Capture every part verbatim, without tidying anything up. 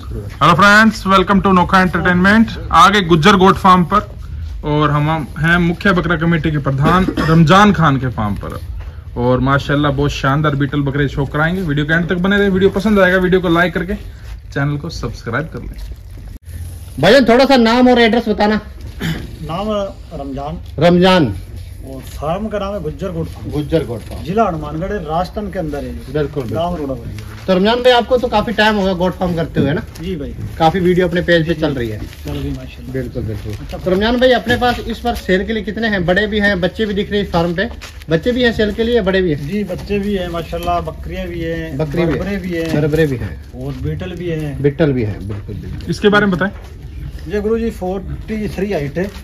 Hello friends, welcome to Nokha entertainment. आगे Gujjar goat farm पर और हम हैं मुख्य बकरा कमेटी के प्रधान रमजान खान के फार्म पर। और माशाल्लाह बहुत शानदार बीटल बकरे शो कराएंगे। वीडियो के एंड तक बने रहे। वीडियो पसंद आएगा वीडियो को लाइक करके चैनल को सब्सक्राइब कर लें। भाईजान थोड़ा सा नाम और एड्रेस बताना। नाम रमजान रमजान और फार्म का नाम है Gujjar goat farm. Gujjar goat farm जिला हनुमानगढ़ राजस्थान के अंदर है। बिल्कुल गाँव रोड़ा। तो रमजान भाई आपको तो काफी टाइम होगा गोट फार्म करते हुए ना? जी भाई, काफी वीडियो अपने पेज पे चल रही है। चल रही माशाल्लाह। बिल्कुल बिल्कुल। तो रमजान भाई अपने पास इस बार सेल के लिए कितने हैं? बड़े भी हैं, बच्चे भी दिख रहे हैं फार्म पे। बच्चे भी हैं सेल के लिए, बड़े भी हैं? जी बच्चे भी है माशाल्लाह, बकरियां भी है, बकरी भी बरबरे भी है, बरबरे भी हैं और बीटल भी है। बिट्टल भी है। बिल्कुल बिल्कुल। इसके बारे में बताएं। ये गुरु जी फोर्टी थ्री हाइट है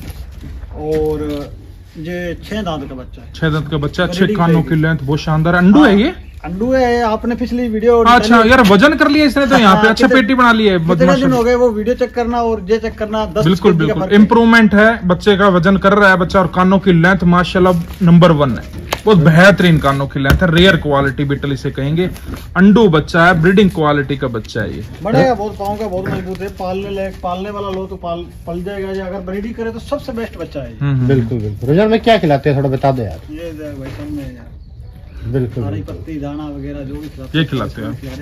और ये छह दांत का बच्चा है। छह दांत का बच्चा, छह कानों की लेंथ, बहुत शानदार। अंडू है ये? अंडू है। आपने पिछली वीडियो अच्छा यार, वजन कर लिया इसने तो यहाँ पे। अच्छा पेटी बना ली है। कितने दिन हो गए वो वीडियो चेक करना और ये चेक करना। दस बिल्कुल बिल्कुल इम्प्रूवमेंट है। बच्चे का वजन कर रहा है बच्चा और कानों की लेंथ माशाल्लाह नंबर वन है। बहुत बेहतरीन कानों की लेंथ है। रेयर क्वालिटी बीटल इसे कहेंगे। अंडू बच्चा है, ब्रीडिंग क्वालिटी का बच्चा है ये। बढ़ेगा बहुत, पाँव का बहुत मजबूत है। पालने लायक, पालने वाला लो तो पाल पल जाएगा। ये अगर ब्रीडिंग करे तो सबसे बेस्ट बच्चा है। बिल्कुल बिल्कुल। रमजान में क्या खिलाते हैं थोड़ा बता दो यार। ये भाई सामने यार बिल्कुल हरी पत्ती दाना वगैरह जो भी खिलाते ये खिलाते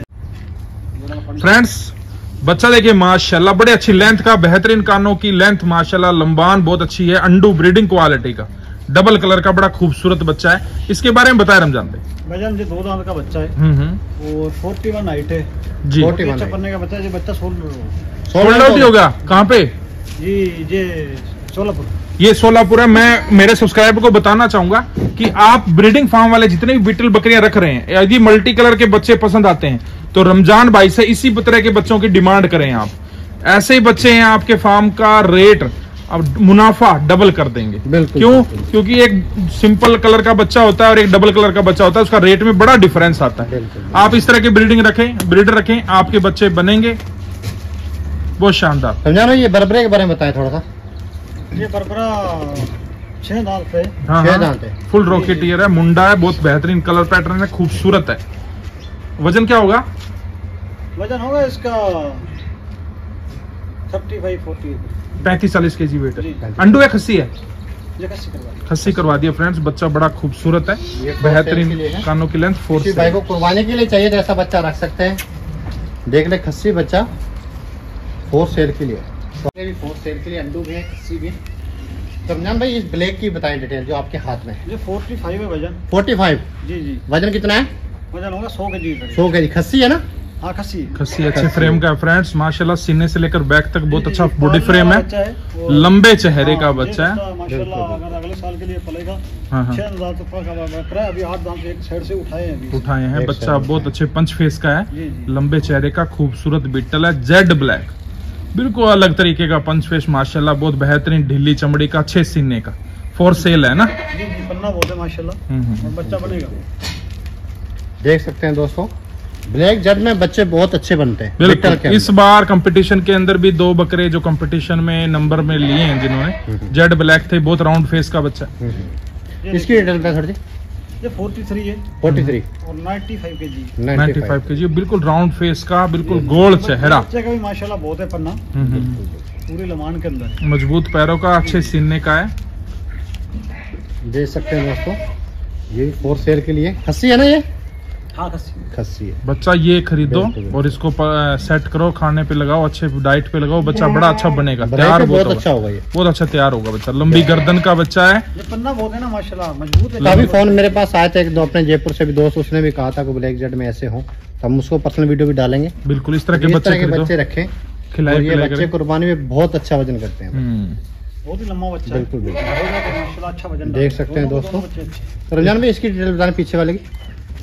हैं फ्रेंड्स। बच्चा देखिए माशाल्लाह बड़े अच्छी लेंथ का, बेहतरीन कानों की लेंथ माशाल्लाह, लंबान बहुत अच्छी है। अंडू ब्रीडिंग क्वालिटी का, डबल कलर का, बड़ा खूबसूरत बच्चा है। इसके बारे में बताए रमजान भाई। भाईजान ये दो दांत का बच्चा है और फोर्टी वन हाइट है जी। अच्छा बनने का बच्चा है। ये बच्चा सोलह सोल्ड आउट हो गया। कहाँ पे? जी ये सोलापुर। ये सोलापुर है। मैं मेरे सब्सक्राइबर को बताना चाहूंगा कि आप ब्रीडिंग फार्म वाले जितने भी बीटल बकरियां रख रहे हैं, यदि मल्टी कलर के बच्चे पसंद आते हैं तो रमजान भाई से इसी तरह के बच्चों की डिमांड करें। आप ऐसे ही बच्चे हैं, आपके फार्म का रेट अब मुनाफा डबल कर देंगे। क्यों? क्योंकि एक सिंपल कलर का बच्चा होता है और एक डबल कलर का बच्चा होता है, उसका रेट में बड़ा डिफरेंस आता है। आप इस तरह की ब्रीडिंग रखें, ब्रीडर रखें, आपके बच्चे बनेंगे बहुत शानदार। समझाना। ये बरबरे के बारे में बताएं थोड़ा सा। ये बरबरा छह दांत पे। हाँ, छह दांत है। फुल रॉकेटियर है, मुंडा है, बहुत बेहतरीन कलर पैटर्न है, खूबसूरत है। वजन क्या होगा? वजन होगा इसका थर्टी फाइव फोर्टी पैंतीस चालीस के जी वेट है। अंडू है, खस्सी है? ये खस्सी करवा दी। खस्सी करवा दिया फ्रेंड्स। बच्चा बड़ा खूबसूरत है, बेहतरीन कानों की लेंथ। फोर किसी भाई को कुर्बानी के लिए चाहिए तो ऐसा बच्चा रख सकते हैं। देख ले खस्सी बच्चा फोर सेल के लिए, फोर सेल के लिए। अंडू भी है, खस्सी भी है। तो रमजान भाई इस ब्लैक की बताएं डिटेल जो आपके हाथ में है। ये फोर्टी फाइव है वजन। फोर्टी फाइव जी जी। वजन कितना है? वजन होगा सौ के जी। सौ के जी। खस्सी है ना? हाँ खस्सी। खस्सी अच्छे फ्रेम का फ्रेंड्स माशाल्लाह। सीने से लेकर बैक तक बहुत अच्छा बॉडी फ्रेम है, है। लंबे चेहरे का बच्चा है माशाल्लाह। अगर अगले साल के लिए पलेगा। हाँ हाँ। छह दांत का अभी आठ दांत एक साइड से उठाए हैं। उठाए हैं। बच्चा बहुत अच्छे पंच फेस का है, जी जी। लंबे चेहरे का, खूबसूरत बीटल है, जेड ब्लैक, बिल्कुल अलग तरीके का पंच फेस माशाल्लाह। बहुत बेहतरीन ढीली चमड़ी का, अच्छे सीने का, फोर सेल है ना? जी जी। पन्ना बहुत है माशाल्लाह और बच्चा बनेगा। देख सकते हैं दोस्तों, ब्लैक जेड में बच्चे बहुत अच्छे बनते हैं। बिल्कुल। इस बार कंपटीशन के अंदर भी दो बकरे जो कंपटीशन में नंबर में लिए हैं जिन्होंने, जेड ब्लैक थे, बहुत राउंड फेस का बच्चा। इसकी डिटेल बता थोड़ी। ये फोर्टी थ्री है। फोर्टी थ्री और ninety five K G. Ninety five K जी। बिल्कुल राउंड फेस का, बिल्कुल गोल चेहरा। बच्चे का भी माशाल्लाह बहुत है पन्ना पूरी लमान के अंदर। मजबूत पैरों का, अच्छे सीने का है। देख सकते हैं दोस्तों, ये फोर सेल के लिए। खस्सी है ना ये? हाँ खस्सी। खस्सी है। बच्चा ये खरीदो और इसको सेट करो, खाने पे लगाओ, अच्छे डाइट पे लगाओ, बच्चा बड़ा अच्छा बनेगा। तैयार बहुत अच्छा होगा ये, बहुत अच्छा तैयार होगा बच्चा। लंबी गर्दन का बच्चा है। ये पन्ना बहुत है ना माशाल्लाह, मजबूत है। काफी फोन मेरे पास आए थे एक दो अपने जयपुर से भी दोस्त, उसने भी कहा था कि ब्लैक जेड में ऐसे हो, तो हम उसको पर्सनल वीडियो भी डालेंगे। बिल्कुल इस तरह के बच्चे बच्चे रखें, खिलाए। ये बच्चे कुर्बानी में बहुत अच्छा वजन करते हैं। बहुत ही लंबा बच्चा। बिल्कुल बिल्कुल। माशाल्लाह अच्छा वजन। देख सकते हैं दोस्तों। रमजान में इसकी डिटेल बताना पीछे वाले की।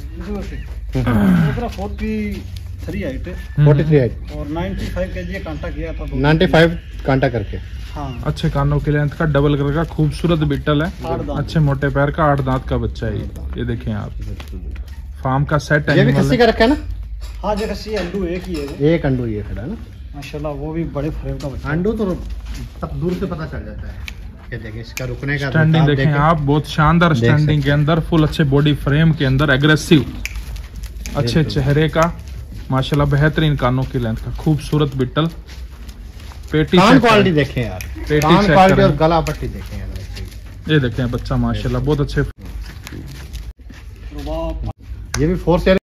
फोर्टी थ्री हाइट है। फोर्टी थ्री हाइट और नाइन्टी फाइव के जी कांटा किया था। नाइन्टी फाइव कांटा करके। हाँ। अच्छे कानों की लेंथ का, डबल कलर का, खूबसूरत बीटल है, अच्छे मोटे पैर का, आठ दांत का बच्चा है। ये देखें आप, फार्म का सेट है। ये भी खस्सी का रखा है ना? हाँ ये खस्सी। अंडू एक ही है। एक अंडू ये खड़ा है ना माशाल्लाह। वो भी बड़े फ्रेम का बच्चा। अंडू तो तब दूर से पता चल जाता है। ये देखिए इसका रुकने का स्टैंडिंग देखें, देखें आप, बहुत शानदार स्टैंडिंग के अंदर, फुल अच्छे बॉडी फ्रेम के अंदर, एग्रेसिव, अच्छे चेहरे का, माशाल्लाह बेहतरीन कानों की लेंथ का खूबसूरत बिट्टल। पेटी कान क्वालिटी देखें यार, पेटी कान चेक क्वालिटी करें। और गला पट्टी देखें यार। ये देखें बच्चा माशाल्लाह बहुत अच्छे। रुबाब ये भी फोर सेल